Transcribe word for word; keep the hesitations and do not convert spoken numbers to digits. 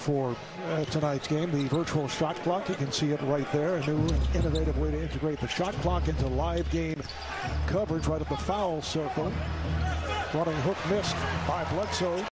for uh, tonight's game, the virtual shot clock. You can see it right there. A new and innovative way to integrate the shot clock into live game coverage right at the foul circle. Running hook missed by Bledsoe.